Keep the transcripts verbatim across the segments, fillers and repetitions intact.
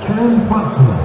QANplatform.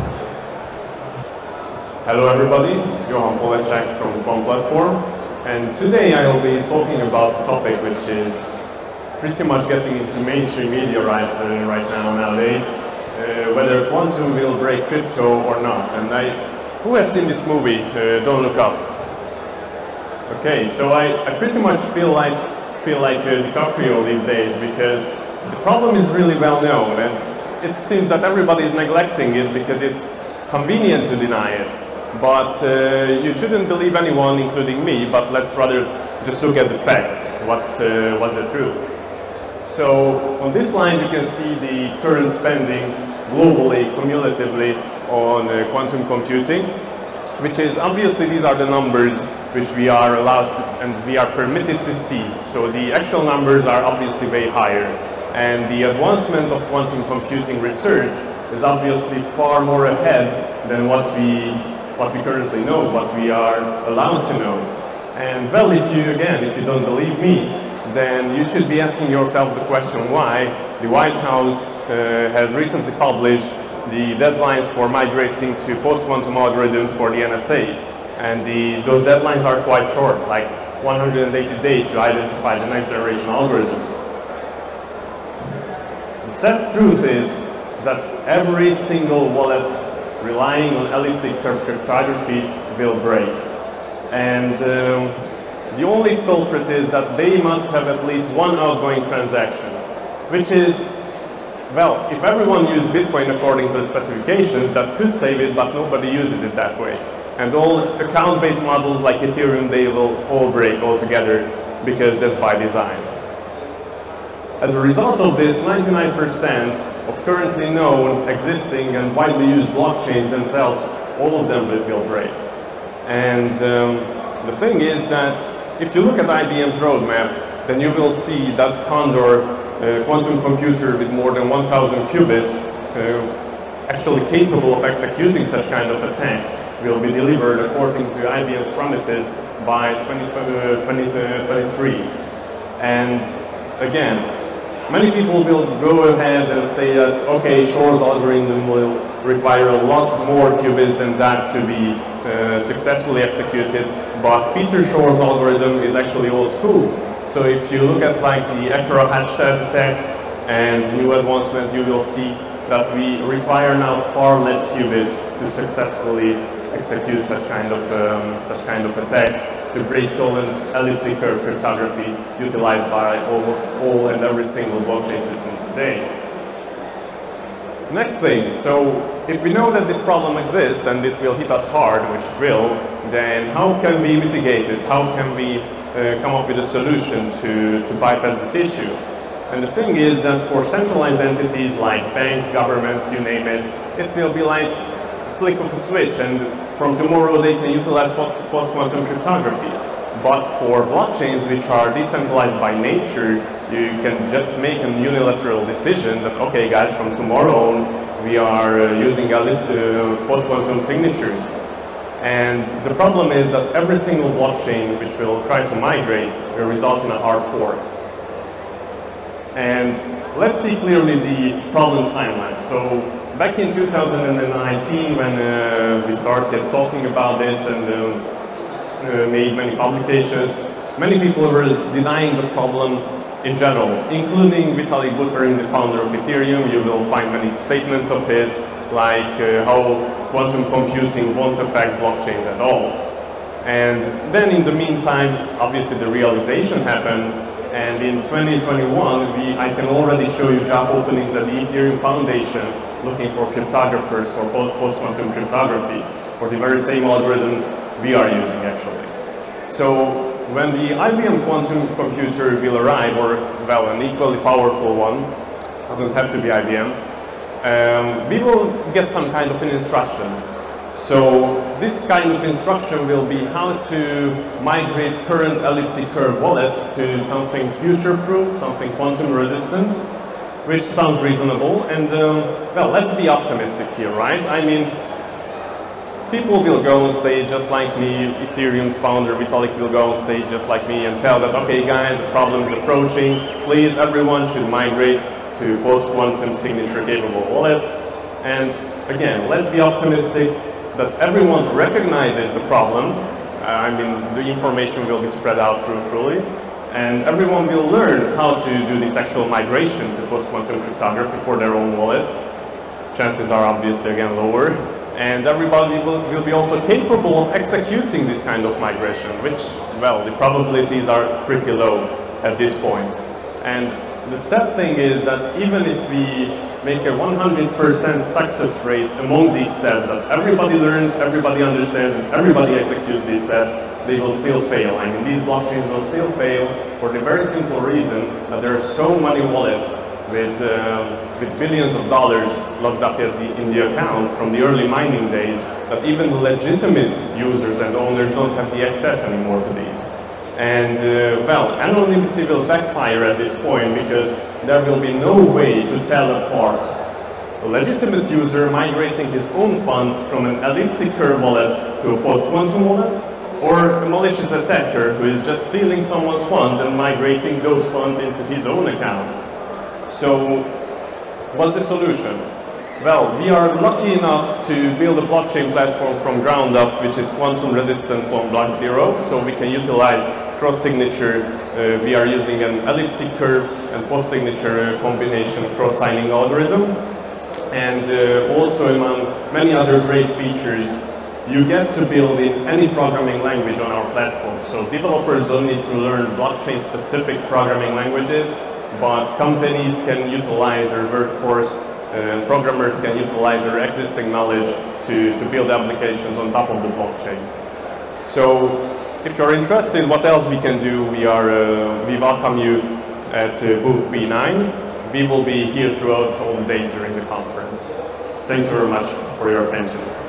Hello everybody, Johann Polecsak from QANplatform, and today I will be talking about a topic which is pretty much getting into mainstream media right, uh, right now nowadays, uh, whether quantum will break crypto or not. And I, who has seen this movie, uh, Don't Look Up? Okay, so I, I pretty much feel like, feel like uh, DiCaprio these days, because the problem is really well known and it seems that everybody is neglecting it because it's convenient to deny it. But uh, you shouldn't believe anyone, including me, but let's rather just look at the facts, what's, uh, what's the truth. So on this line you can see the current spending globally, cumulatively on uh, quantum computing, which is obviously these are the numbers which we are allowed to, and we are permitted to see. So the actual numbers are obviously way higher. And the advancement of quantum computing research is obviously far more ahead than what we, what we currently know, what we are allowed to know. And well, if you, again, if you don't believe me, then you should be asking yourself the question why the White House uh, has recently published the deadlines for migrating to post-quantum algorithms for the N S A. And the, those deadlines are quite short, like one hundred eighty days to identify the next generation algorithms. The sad truth is that every single wallet relying on elliptic curve cryptography will break. And um, the only culprit is that they must have at least one outgoing transaction, which is, well, if everyone used Bitcoin according to the specifications, that could save it, but nobody uses it that way. And all account-based models like Ethereum, they will all break altogether because that's by design. As a result of this, ninety-nine percent of currently known, existing, and widely used blockchains themselves, all of them will break. And um, the thing is that if you look at I B M's roadmap, then you will see that Condor uh, quantum computer with more than one thousand qubits, uh, actually capable of executing such kind of attacks, will be delivered according to I B M's promises by twenty twenty-three. And again, many people will go ahead and say that, okay, Shor's algorithm will require a lot more qubits than that to be uh, successfully executed, but Peter Shor's algorithm is actually old school. So if you look at like the Ekra hashtag attacks and new advancements, you will see that we require now far less qubits to successfully execute such kind of um, such kind of attacks to break Cohen elliptic curve cryptography utilized by almost all and every single blockchain system today. Next thing, so if we know that this problem exists and it will hit us hard, which it will, then how can we mitigate it? How can we uh, come up with a solution to, to bypass this issue? And the thing is that for centralized entities like banks, governments, you name it, it will be like a flick of a switch, and from tomorrow they can utilize post-quantum cryptography. But for blockchains which are decentralized by nature, you can just make a unilateral decision that, okay guys, from tomorrow on we are uh, using uh, post-quantum signatures. And the problem is that every single blockchain which will try to migrate will result in a hard fork. And let's see clearly the problem timeline. So back in two thousand nineteen, when uh, we started talking about this and uh, uh, made many publications, many people were denying the problem in general, including Vitalik Buterin, the founder of Ethereum. You will find many statements of his, like uh, how quantum computing won't affect blockchains at all. And then in the meantime, obviously the realization happened. And in twenty twenty-one, we, I can already show you job openings at the Ethereum Foundation looking for cryptographers for post-quantum cryptography for the very same algorithms we are using actually. So when the I B M quantum computer will arrive, or well, an equally powerful one, doesn't have to be I B M, um, we will get some kind of an instruction. So this kind of instruction will be how to migrate current elliptic curve wallets to something future-proof, something quantum-resistant, which sounds reasonable. And um, well, let's be optimistic here, right? I mean, people will go on stage just like me. Ethereum's founder Vitalik will go on stage just like me and tell that, okay guys, the problem is approaching. Please, everyone should migrate to post-quantum signature-capable wallets. And again, let's be optimistic that everyone recognizes the problem. Uh, I mean, the information will be spread out through fully, and everyone will learn how to do this actual migration to post-quantum cryptography for their own wallets. Chances are obviously again lower, and everybody will, will be also capable of executing this kind of migration, which, well, the probabilities are pretty low at this point. And the sad thing is that even if we make a one hundred percent success rate among these steps, that everybody learns, everybody understands, and everybody executes these steps, they will still fail. I mean, these blockchains will still fail for the very simple reason that there are so many wallets with, um, with billions of dollars locked up at the, in the accounts from the early mining days that even the legitimate users and owners don't have the access anymore to these. And, uh, well, anonymity will backfire at this point because there will be no way to tell apart a legitimate user migrating his own funds from an elliptic curve wallet to a post-quantum wallet, or a malicious attacker who is just stealing someone's funds and migrating those funds into his own account. So, what's the solution? Well, we are lucky enough to build a blockchain platform from ground up which is quantum resistant from block zero, so we can utilize cross-signature. Uh, we are using an elliptic curve and post-signature combination cross-signing algorithm. And uh, also among many other great features, you get to build in any programming language on our platform. So developers don't need to learn blockchain-specific programming languages, but companies can utilize their workforce, uh, programmers can utilize their existing knowledge to, to build applications on top of the blockchain. So if you're interested, what else we can do, we, are, uh, we welcome you at uh, booth B nine. We will be here throughout all the day during the conference. Thank you very much for your attention.